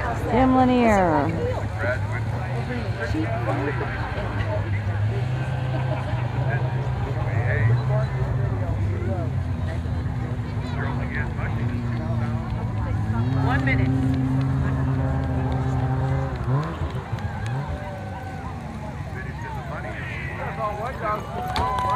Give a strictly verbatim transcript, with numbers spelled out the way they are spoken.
Tim Lanier. One minute. Finished in the money.